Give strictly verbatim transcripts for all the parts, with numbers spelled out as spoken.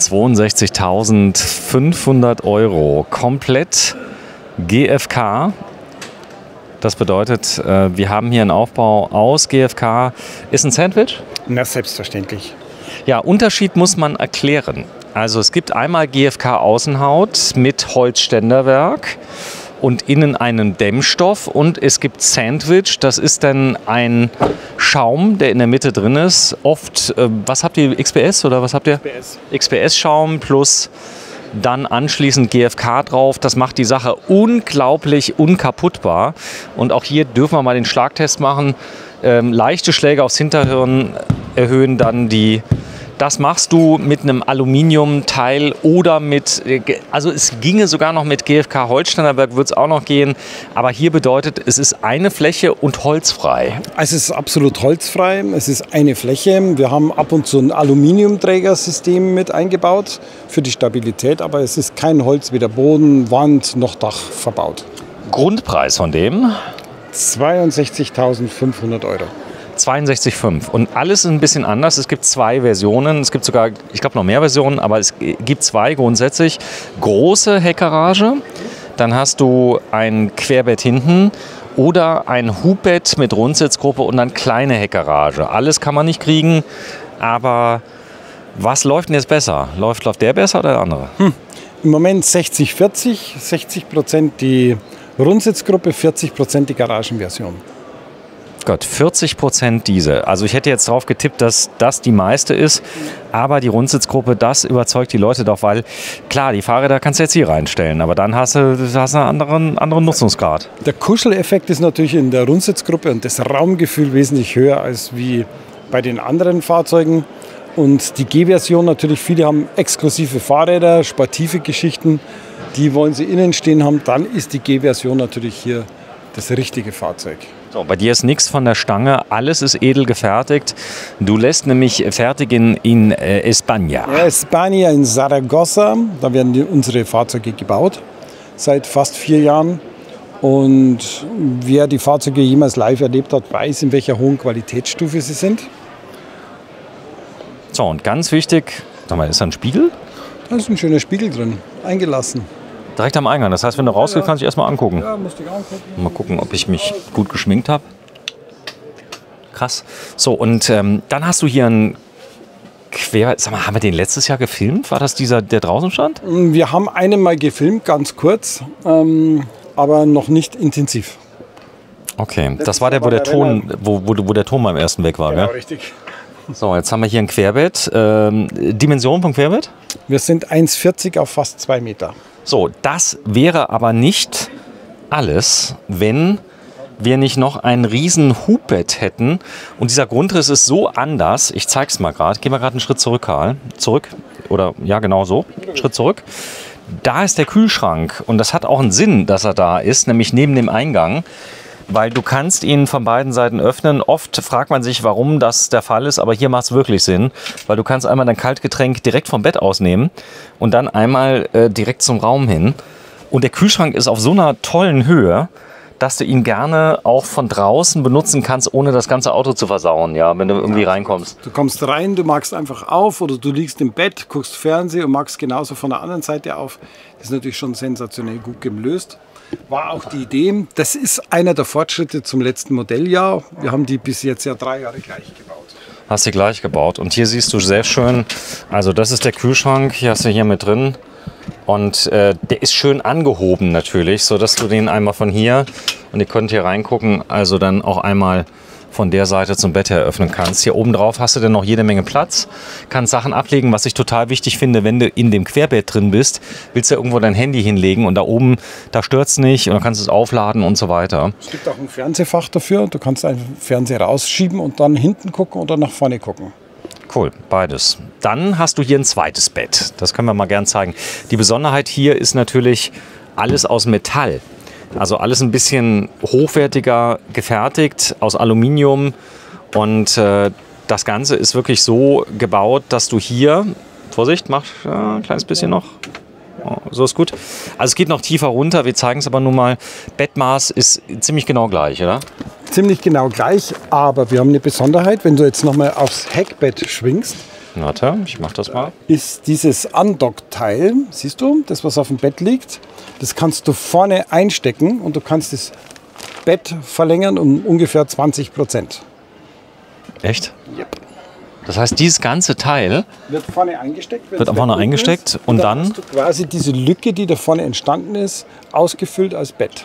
zweiundsechzigtausendfünfhundert Euro. Komplett G F K. Das bedeutet, wir haben hier einen Aufbau aus G F K. Ist ein Sandwich? Na, selbstverständlich. Ja, Unterschied muss man erklären. Also es gibt einmal G F K Außenhaut mit Holzständerwerk und innen einen Dämmstoff, und es gibt Sandwich, das ist dann ein Schaum, der in der Mitte drin ist. Oft, äh, was habt ihr, X P S oder was habt ihr? X P S. X P S-Schaum plus dann anschließend G F K drauf. Das macht die Sache unglaublich unkaputtbar. Und auch hier dürfen wir mal den Schlagtest machen. Ähm, leichte Schläge aufs Hinterhirn erhöhen dann die. Das machst du mit einem Aluminiumteil oder mit, also es ginge sogar noch mit G F K Holzständerwerk, wird es auch noch gehen. Aber hier bedeutet, es ist eine Fläche und holzfrei. Also es ist absolut holzfrei, es ist eine Fläche. Wir haben ab und zu ein Aluminiumträgersystem mit eingebaut für die Stabilität, aber es ist kein Holz, weder Boden, Wand noch Dach verbaut. Grundpreis von dem? zweiundsechzigtausendfünfhundert Euro. zweiundsechzig Komma fünf. Und alles ist ein bisschen anders. Es gibt zwei Versionen. Es gibt sogar, ich glaube, noch mehr Versionen, aber es gibt zwei grundsätzlich. Große Heckgarage, dann hast du ein Querbett hinten oder ein Hubbett mit Rundsitzgruppe und dann kleine Heckgarage. Alles kann man nicht kriegen, aber was läuft denn jetzt besser? Läuft, läuft der besser oder der andere? Hm. Im Moment sechzig vierzig, sechzig Prozent die Rundsitzgruppe, vierzig Prozent die Garagenversion. Gott, vierzig Prozent diese. Also ich hätte jetzt drauf getippt, dass das die meiste ist, aber die Rundsitzgruppe, das überzeugt die Leute doch, weil klar, die Fahrräder kannst du jetzt hier reinstellen, aber dann hast du, hast du einen anderen, anderen Nutzungsgrad. Der Kuscheleffekt ist natürlich in der Rundsitzgruppe und das Raumgefühl wesentlich höher als wie bei den anderen Fahrzeugen. Und die G-Version natürlich, viele haben exklusive Fahrräder, sportive Geschichten, die wollen sie innen stehen haben, dann ist die G-Version natürlich hier das richtige Fahrzeug. So, bei dir ist nichts von der Stange, alles ist edel gefertigt. Du lässt nämlich fertigen in äh, España. Ja, España in Zaragoza, da werden die, unsere Fahrzeuge gebaut, seit fast vier Jahren. Und wer die Fahrzeuge jemals live erlebt hat, weiß, in welcher hohen Qualitätsstufe sie sind. So, und ganz wichtig, sag mal, ist da ein Spiegel? Da ist ein schöner Spiegel drin, eingelassen. Direkt am Eingang. Das heißt, wenn du rausgehst, kannst du dich erstmal angucken. Ja, musst du dich angucken. Mal gucken, ob ich mich gut geschminkt habe. Krass. So, und ähm, dann hast du hier einen Quer... Sag mal, haben wir den letztes Jahr gefilmt? War das dieser, der draußen stand? Wir haben einen mal gefilmt, ganz kurz, ähm, aber noch nicht intensiv. Okay, das, das war der, wo der, Ton, wo, wo, wo der Ton beim ersten weg war, genau, gell? Richtig. So, jetzt haben wir hier ein Querbett. Ähm, Dimension vom Querbett? Wir sind eins vierzig auf fast zwei Meter. So, das wäre aber nicht alles, wenn wir nicht noch ein riesen Hubbett hätten. Und dieser Grundriss ist so anders. Ich zeig's mal gerade. Gehen wir gerade einen Schritt zurück, Karl. Zurück. Oder ja, genau so. Schritt zurück. Da ist der Kühlschrank. Und das hat auch einen Sinn, dass er da ist, nämlich neben dem Eingang. Weil du kannst ihn von beiden Seiten öffnen. Oft fragt man sich, warum das der Fall ist, aber hier macht es wirklich Sinn, weil du kannst einmal dein Kaltgetränk direkt vom Bett ausnehmen und dann einmal äh, direkt zum Raum hin. Und der Kühlschrank ist auf so einer tollen Höhe, dass du ihn gerne auch von draußen benutzen kannst, ohne das ganze Auto zu versauen, ja, wenn du irgendwie reinkommst. Du kommst rein, du machst einfach auf oder du liegst im Bett, guckst Fernsehen und machst genauso von der anderen Seite auf. Das ist natürlich schon sensationell gut gelöst. War auch die Idee, das ist einer der Fortschritte zum letzten Modelljahr. Wir haben die bis jetzt ja drei Jahre gleich gebaut. Hast du gleich gebaut. Und hier siehst du sehr schön, also das ist der Kühlschrank, hier hast du hier mit drin. Und äh, der ist schön angehoben natürlich, sodass du den einmal von hier, und ihr könnt hier reingucken, also dann auch einmal von der Seite zum Bett her öffnen kannst. Hier oben drauf hast du dann noch jede Menge Platz, kannst Sachen ablegen, was ich total wichtig finde, wenn du in dem Querbett drin bist, willst du ja irgendwo dein Handy hinlegen und da oben, da stört es nicht und dann kannst du es aufladen und so weiter. Es gibt auch ein Fernsehfach dafür, du kannst einen Fernseher rausschieben und dann hinten gucken oder nach vorne gucken. Cool, beides. Dann hast du hier ein zweites Bett, das können wir mal gern zeigen. Die Besonderheit hier ist natürlich alles aus Metall. Also alles ein bisschen hochwertiger gefertigt, aus Aluminium. Und äh, das Ganze ist wirklich so gebaut, dass du hier, Vorsicht, mach ja, ein kleines bisschen noch. Oh, so ist gut. Also es geht noch tiefer runter, wir zeigen es aber nun mal. Bettmaß ist ziemlich genau gleich, oder? Ziemlich genau gleich, aber wir haben eine Besonderheit. Wenn du jetzt nochmal aufs Heckbett schwingst, Warte, ich mach das mal. Ist dieses Undock-Teil, siehst du, das was auf dem Bett liegt, das kannst du vorne einstecken und du kannst das Bett verlängern um ungefähr zwanzig Prozent. Echt? Yep. Das heißt, dieses ganze Teil Wird vorne eingesteckt. wird vorne eingesteckt ist, und dann dann hast du quasi diese Lücke, die da vorne entstanden ist, ausgefüllt als Bett.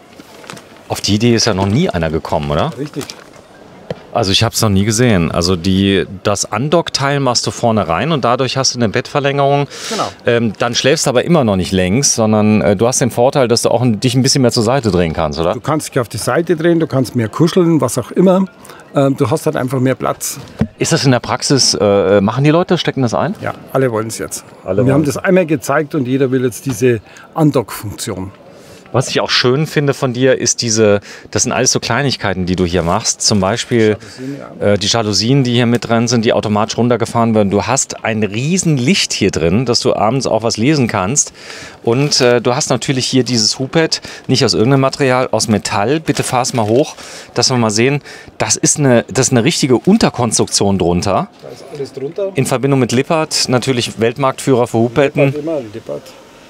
auf die Idee ist ja noch nie einer gekommen, oder? Richtig. Also ich habe es noch nie gesehen. Also die, das Undock-Teil machst du vorne rein und dadurch hast du eine Bettverlängerung. Genau. Ähm, dann schläfst du aber immer noch nicht längs, sondern äh, du hast den Vorteil, dass du auch ein, dich ein bisschen mehr zur Seite drehen kannst, oder? Du kannst dich auf die Seite drehen, du kannst mehr kuscheln, was auch immer. Ähm, du hast halt einfach mehr Platz. Ist das in der Praxis, äh, machen die Leute, stecken das ein? Ja, alle wollen es jetzt. Alle Wir haben wollen's. das einmal gezeigt und jeder will jetzt diese Undock-Funktion. Was ich auch schön finde von dir, ist diese, das sind alles so Kleinigkeiten, die du hier machst. Zum Beispiel äh, die Jalousien, die hier mit drin sind, die automatisch runtergefahren werden. Du hast ein riesen Licht hier drin, dass du abends auch was lesen kannst. Und äh, du hast natürlich hier dieses Hubbett, nicht aus irgendeinem Material, aus Metall. Bitte fahr es mal hoch, dass wir mal sehen, das ist eine, das ist eine richtige Unterkonstruktion drunter. Da ist alles drunter. In Verbindung mit Lippert, natürlich Weltmarktführer für Hubbetten. Immer Lippert.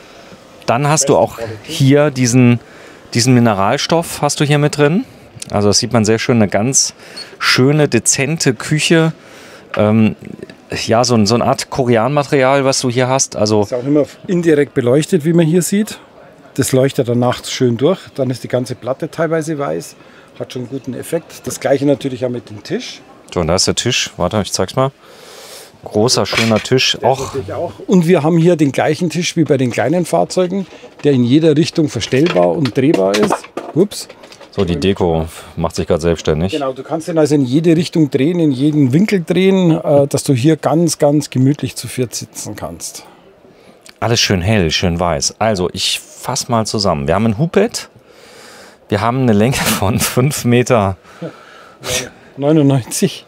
Dann hast du auch hier diesen, diesen Mineralstoff hast du hier mit drin. Also das sieht man sehr schön, eine ganz schöne, dezente Küche. Ähm, ja, so, ein, so eine Art Korean-Material, was du hier hast. Also Ist auch immer indirekt beleuchtet, wie man hier sieht. Das leuchtet dann nachts schön durch. Dann ist die ganze Platte teilweise weiß. Hat schon einen guten Effekt. Das gleiche natürlich auch mit dem Tisch. so, und da ist der Tisch. Warte, ich zeig's mal. Großer, schöner Tisch. Auch auch. Und wir haben hier den gleichen Tisch wie bei den kleinen Fahrzeugen, der in jeder Richtung verstellbar und drehbar ist. Ups. so, die Deko macht sich gerade selbstständig. Genau, du kannst den also in jede Richtung drehen, in jeden Winkel drehen, äh, dass du hier ganz, ganz gemütlich zu viert sitzen kannst. Alles schön hell, schön weiß. Also, ich fasse mal zusammen. Wir haben ein Hubbett. Wir haben eine Länge von fünf Meter. neunundneunzig.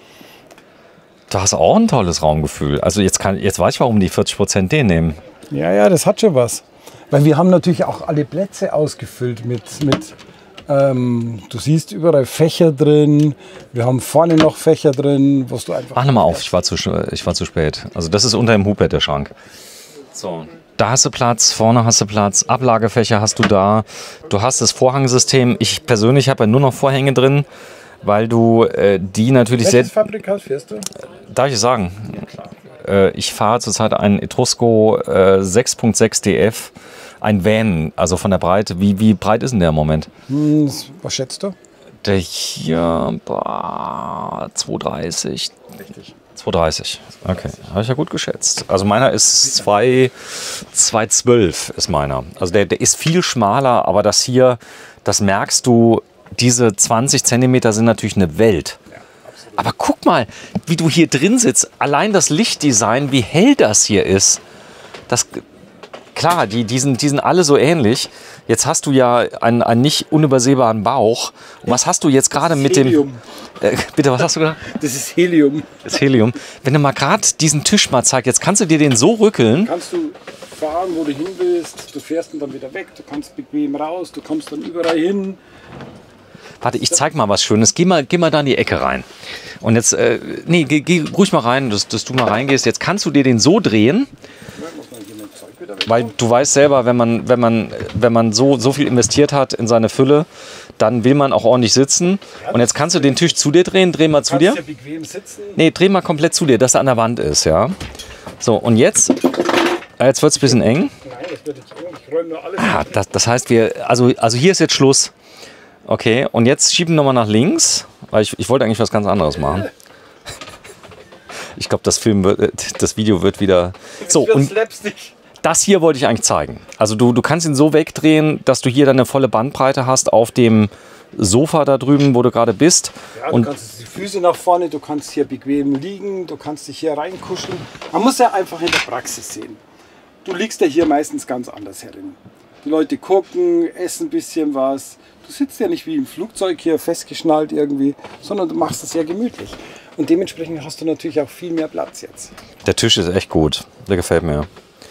Du hast auch ein tolles Raumgefühl. Also jetzt, kann, jetzt weiß ich, warum die vierzig Prozent den nehmen. Ja, ja, das hat schon was. Weil wir haben natürlich auch alle Plätze ausgefüllt mit, mit ähm, du siehst überall Fächer drin. Wir haben vorne noch Fächer drin, wo du einfach... Mach nochmal auf, ich war, zu, ich war zu spät. Also das ist unter dem Hubbett der Schrank. So, da hast du Platz, vorne hast du Platz, Ablagefächer hast du da. Du hast das Vorhangsystem. Ich persönlich habe ja nur noch Vorhänge drin, weil du äh, die natürlich sehr... Welches Fabrikat fährst du? Darf ich sagen? Äh, ich fahre zurzeit einen Etrusco äh, sechs Punkt sechs D F, ein Van, also von der Breite. Wie, wie breit ist denn der im Moment? Hm, was schätzt du? Der hier, boah, zweihundertdreißig. Richtig. zweihundertdreißig, okay, habe ich ja gut geschätzt. Also meiner ist zwei, zweihundertzwölf ist meiner. Also der, der ist viel schmaler, aber das hier, das merkst du, diese zwanzig Zentimeter sind natürlich eine Welt. Aber guck mal, wie du hier drin sitzt. Allein das Lichtdesign, wie hell das hier ist. Das, klar, die, die, sind, die sind alle so ähnlich. Jetzt hast du ja einen, einen nicht unübersehbaren Bauch. Und was hast du jetzt gerade mit dem... Helium. Äh, bitte, was hast du gesagt? Das ist Helium. Das Helium. Wenn du mal gerade diesen Tisch mal zeigst, jetzt kannst du dir den so rückeln. Kannst du fahren, wo du hin willst. Du fährst dann wieder weg. Du kannst bequem raus. Du kommst dann überall hin. Warte, ich zeig mal was Schönes. Geh mal, geh mal da in die Ecke rein. Und jetzt, äh, nee, geh, geh ruhig mal rein, dass, dass du mal reingehst. Jetzt kannst du dir den so drehen, weil du weißt selber, wenn man, wenn man, wenn man so, so viel investiert hat in seine Fülle, dann will man auch ordentlich sitzen. Und jetzt kannst du den Tisch zu dir drehen. Dreh mal zu dir. Kannst ja bequem sitzen. Nee, dreh mal komplett zu dir, dass er an der Wand ist, ja. So, und jetzt, äh, jetzt wird es ein bisschen eng. Nein, das wird jetzt eng. Ich räume nur alles. Ah, das, das heißt, wir, also, also hier ist jetzt Schluss. Okay, und jetzt schieben wir nochmal nach links, weil ich, ich wollte eigentlich was ganz anderes machen. Ich glaube, das Film wird, das Video wird wieder... So, und das hier wollte ich eigentlich zeigen. Also du, du kannst ihn so wegdrehen, dass du hier dann eine volle Bandbreite hast auf dem Sofa da drüben, wo du gerade bist. Ja, du und kannst die Füße nach vorne, du kannst hier bequem liegen, du kannst dich hier reinkuscheln. Man muss ja einfach in der Praxis sehen. Du liegst ja hier meistens ganz anders herin. Die Leute gucken, essen ein bisschen was. Du sitzt ja nicht wie im Flugzeug hier festgeschnallt irgendwie, sondern du machst es ja gemütlich. Und dementsprechend hast du natürlich auch viel mehr Platz jetzt. Der Tisch ist echt gut. Der gefällt mir.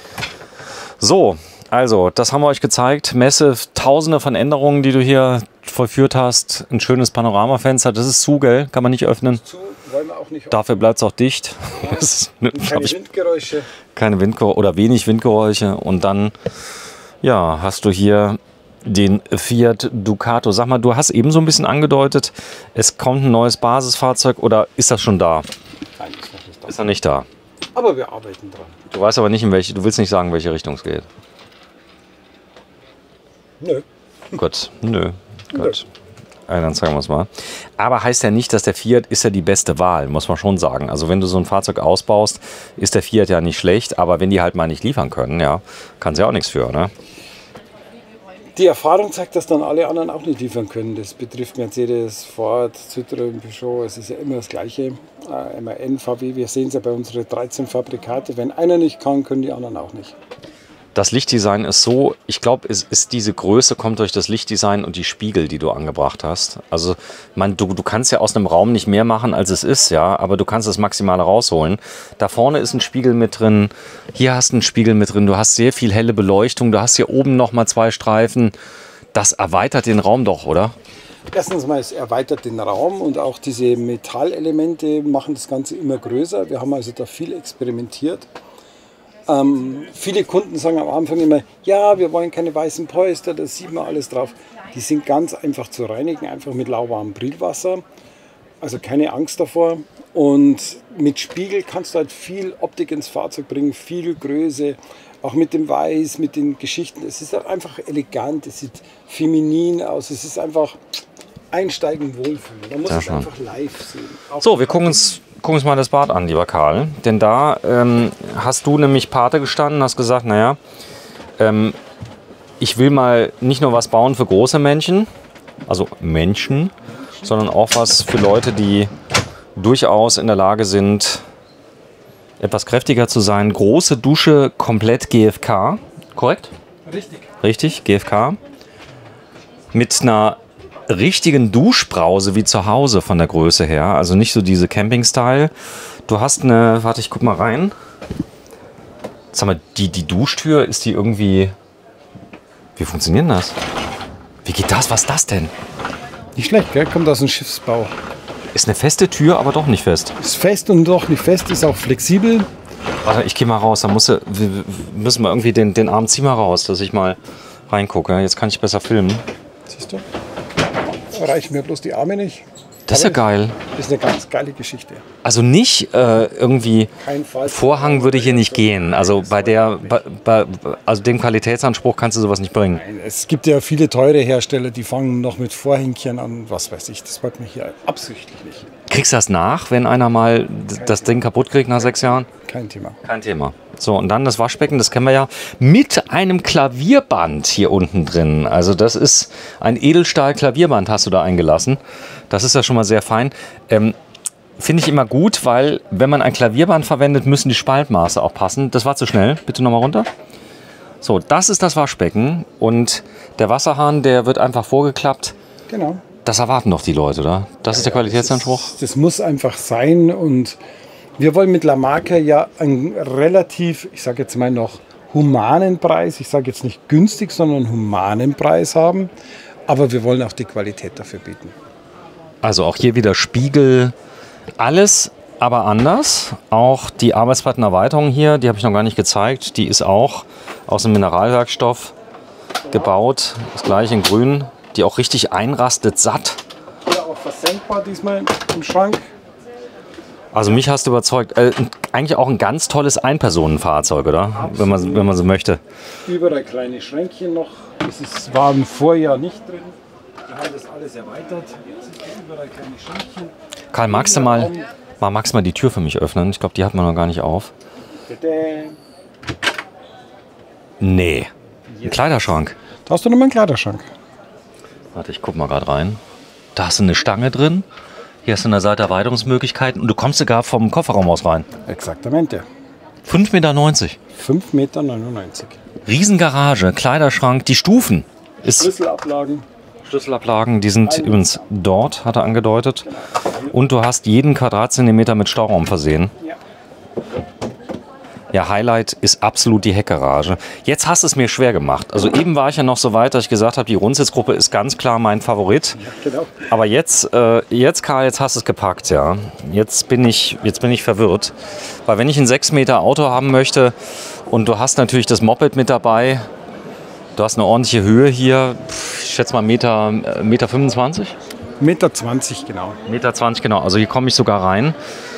So, also, das haben wir euch gezeigt. Messe, tausende von Änderungen, die du hier vollführt hast. Ein schönes Panoramafenster. Das ist zu, gell? Kann man nicht öffnen. Zu wollen wir auch auch nicht. Dafür bleibt es auch dicht. Ja. Das keine ich, Windgeräusche. Keine Windgeräusche oder wenig Windgeräusche. Und dann ja, hast du hier den Fiat Ducato. Sag mal, du hast eben so ein bisschen angedeutet, es kommt ein neues Basisfahrzeug oder ist das schon da? Nein, ist noch nicht da. Ist noch nicht da. Aber wir arbeiten dran. Du weißt aber nicht, in welche, du willst nicht sagen, in welche Richtung es geht. Nö. Gut, nö. Gut. Ja, dann sagen wir es mal. Aber heißt ja nicht, dass der Fiat ist ja die beste Wahl, muss man schon sagen. Also wenn du so ein Fahrzeug ausbaust, ist der Fiat ja nicht schlecht, aber wenn die halt mal nicht liefern können, ja, kann sie auch nichts für, ne? Die Erfahrung zeigt, dass dann alle anderen auch nicht liefern können. Das betrifft Mercedes, Ford, Citroën, Peugeot. Es ist ja immer das Gleiche. Äh, M A N, V W, wir sehen es ja bei unseren dreizehn Fabrikate. Wenn einer nicht kann, können die anderen auch nicht. Das Lichtdesign ist so, ich glaube, es ist diese Größe kommt durch das Lichtdesign und die Spiegel, die du angebracht hast. Also man, du, du kannst ja aus einem Raum nicht mehr machen, als es ist, ja, aber du kannst das Maximale rausholen. Da vorne ist ein Spiegel mit drin, hier hast du einen Spiegel mit drin, du hast sehr viel helle Beleuchtung, du hast hier oben nochmal zwei Streifen. Das erweitert den Raum doch, oder? Erstens mal, es erweitert den Raum und auch diese Metallelemente machen das Ganze immer größer. Wir haben also da viel experimentiert. Ähm, viele Kunden sagen am Anfang immer, ja, wir wollen keine weißen Polster, da sieht man alles drauf. Die sind ganz einfach zu reinigen, einfach mit lauwarmem Brillwasser. Also keine Angst davor. Und mit Spiegel kannst du halt viel Optik ins Fahrzeug bringen, viel Größe. Auch mit dem Weiß, mit den Geschichten. Es ist einfach elegant, es sieht feminin aus. Es ist einfach einsteigen, wohlfühlen. Man muss es einfach live sehen. Auch so, wir gucken uns... Gucken uns mal das Bad an, lieber Karl. Denn da ähm, hast du nämlich Pate gestanden, hast gesagt, naja, ähm, ich will mal nicht nur was bauen für große Menschen, also Menschen, sondern auch was für Leute, die durchaus in der Lage sind, etwas kräftiger zu sein. Große Dusche, komplett G F K, korrekt? Richtig. Richtig, G F K. Mit einer richtigen Duschbrause wie zu Hause von der Größe her. Also nicht so diese Camping-Style. Du hast eine, warte, ich guck mal rein. Sag mal, die, die Duschtür, ist die irgendwie... Wie funktioniert denn das? Wie geht das? Was ist das denn? Nicht schlecht, gell? Kommt aus dem Schiffsbau. Ist eine feste Tür, aber doch nicht fest. Ist fest und doch nicht fest, ist auch flexibel. Warte, ich gehe mal raus. Da muss, wir müssen wir irgendwie den, den Arm zieh mal raus, dass ich mal reingucke. Jetzt kann ich besser filmen. Siehst du? Reichen mir bloß die Arme nicht. Das ist ja geil. Das ist eine ganz geile Geschichte. Also nicht äh, irgendwie, Vorhang würde hier nicht gehen. Also bei der, bei, bei, also dem Qualitätsanspruch kannst du sowas nicht bringen. Nein, es gibt ja viele teure Hersteller, die fangen noch mit Vorhängchen an, was weiß ich. Das wollte man hier absichtlich nicht. Kriegst du das nach, wenn einer mal das Ding kaputt kriegt nach sechs Jahren? Kein Thema. Kein Thema. So, und dann das Waschbecken, das kennen wir ja, mit einem Klavierband hier unten drin. Also das ist ein Edelstahl-Klavierband, hast du da eingelassen. Das ist ja schon mal sehr fein. Ähm, Finde ich immer gut, weil wenn man ein Klavierband verwendet, müssen die Spaltmaße auch passen. Das war zu schnell. Bitte nochmal runter. So, das ist das Waschbecken. Und der Wasserhahn, der wird einfach vorgeklappt. Genau. Das erwarten doch die Leute, oder? Das ja, ist der Qualitätsanspruch? Das, ist, das muss einfach sein. Und wir wollen mit La Marca ja einen relativ, ich sage jetzt mal noch, humanen Preis. Ich sage jetzt nicht günstig, sondern humanen Preis haben. Aber wir wollen auch die Qualität dafür bieten. Also auch hier wieder Spiegel, alles, aber anders. Auch die Arbeitsplattenerweiterung hier, die habe ich noch gar nicht gezeigt. Die ist auch aus einem Mineralwerkstoff gebaut. Das gleiche in grün, die auch richtig einrastet, satt. Ja, auch versenkbar diesmal im Schrank. Also mich hast du überzeugt. Äh, eigentlich auch ein ganz tolles Einpersonenfahrzeug, oder? Wenn man, wenn man so möchte. Überall kleine Schränkchen noch. Das ist, war im Vorjahr nicht drin. Wir haben das alles erweitert. Jetzt sind überall kleine Schränkchen. Karl, magst du mal, mal, magst du mal die Tür für mich öffnen? Ich glaube, die hat man noch gar nicht auf. Nee. Ein Kleiderschrank. Da hast du nochmal einen Kleiderschrank. Warte, ich guck mal gerade rein. Da hast du eine Stange drin. Hier hast du an der Seite Erweiterungsmöglichkeiten. Und du kommst sogar vom Kofferraum aus rein. Exaktamente. fünf Meter neunzig. fünf Meter neunundneunzig. Riesengarage, Kleiderschrank, die Stufen. Ist Schlüsselablagen. Schlüsselablagen, die sind übrigens dort, hat er angedeutet. Und du hast jeden Quadratzentimeter mit Stauraum versehen. Ja. Ja, Highlight ist absolut die Heckgarage. Jetzt hast du es mir schwer gemacht. Also eben war ich ja noch so weit, dass ich gesagt habe, die Rundsitzgruppe ist ganz klar mein Favorit. Ja, genau. Aber jetzt, äh, jetzt Karl, jetzt hast du es gepackt, ja. Jetzt bin ich, jetzt bin ich verwirrt. Weil wenn ich ein sechs Meter Auto haben möchte und du hast natürlich das Moped mit dabei, du hast eine ordentliche Höhe hier, ich schätze mal Meter, Meter fünfundzwanzig? Meter zwanzig, genau. Meter zwanzig, genau. Also hier komme ich sogar rein.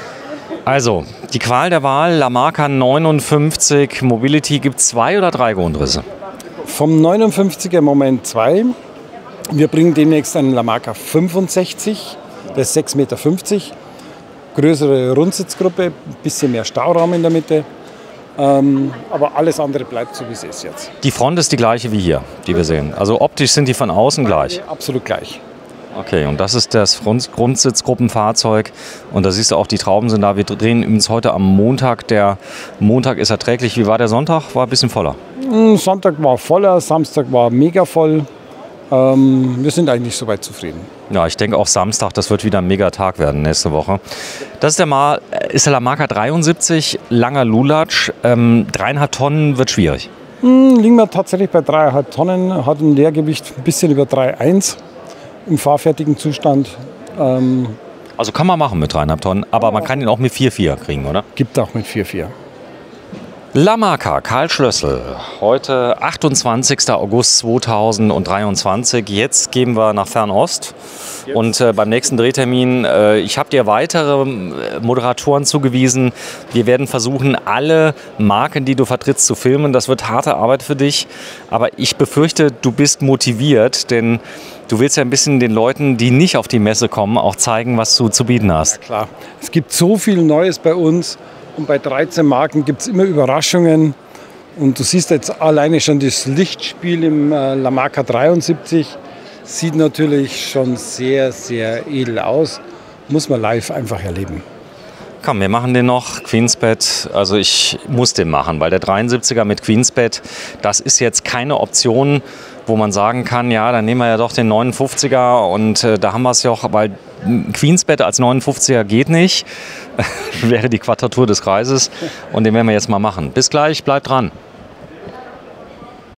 Also, die Qual der Wahl, Lamarca neunundfünfzig Mobility, gibt es zwei oder drei Grundrisse? Vom neunundfünfziger im Moment zwei. Wir bringen demnächst einen Lamarca fünfundsechzig, der ist sechs Meter fünfzig. Größere Rundsitzgruppe, ein bisschen mehr Stauraum in der Mitte. Ähm, aber alles andere bleibt so, wie es ist jetzt. Die Front ist die gleiche wie hier, die wir sehen. Also optisch sind die von außen gleich. Absolut gleich. Okay, und das ist das Front- Grundsitzgruppenfahrzeug. Und da siehst du auch, die Trauben sind da. Wir drehen übrigens heute am Montag. Der Montag ist erträglich. Wie war der Sonntag? War ein bisschen voller. Sonntag war voller, Samstag war mega voll. Ähm, wir sind eigentlich soweit zufrieden. Ja, ich denke auch Samstag, das wird wieder ein Megatag werden nächste Woche. Das ist der, Mal, ist der Lamarca dreiundsiebzig, langer Lulatsch. Ähm, dreieinhalb Tonnen wird schwierig. Hm, liegen wir tatsächlich bei dreieinhalb Tonnen, hat ein Leergewicht ein bisschen über drei Komma eins im fahrfertigen Zustand. Ähm, Also kann man machen mit dreieinhalb Tonnen, aber man kann ihn auch mit vier Komma vier kriegen, oder? gibt auch mit vier Komma vier. Lamarca, Karl Schlössel. Heute achtundzwanzigster August zweitausenddreiundzwanzig. Jetzt gehen wir nach Fernost. Und äh, beim nächsten Drehtermin, äh, ich habe dir weitere äh, Moderatoren zugewiesen. Wir werden versuchen, alle Marken, die du vertrittst, zu filmen. Das wird harte Arbeit für dich. Aber ich befürchte, du bist motiviert, denn du willst ja ein bisschen den Leuten, die nicht auf die Messe kommen, auch zeigen, was du zu bieten hast. Klar, es gibt so viel Neues bei uns. Und bei dreizehn Marken gibt es immer Überraschungen. Und du siehst jetzt alleine schon das Lichtspiel im äh, Lamarca dreiundsiebzig. Sieht natürlich schon sehr, sehr edel aus. Muss man live einfach erleben. Komm, wir machen den noch. Queensbed, also ich muss den machen, weil der dreiundsiebziger mit Queensbed, das ist jetzt keine Option, wo man sagen kann, ja, dann nehmen wir ja doch den neunundfünfziger und äh, da haben wir es ja auch, weil Queensbed als neunundfünfziger geht nicht. Wäre die Quadratur des Kreises und den werden wir jetzt mal machen. Bis gleich, bleibt dran.